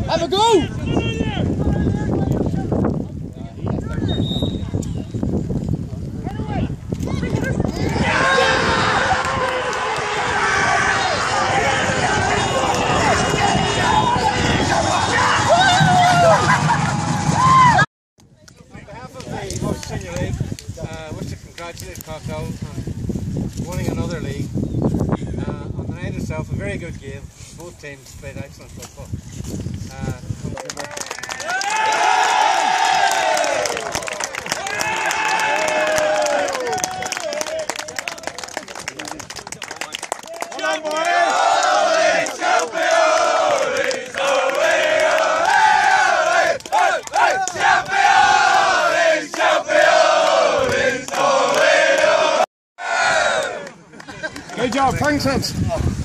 Have a go! Senior League, I wish to congratulate Clough on winning another league. On the night itself, a very good game. Both teams played excellent football. Good job, thanks.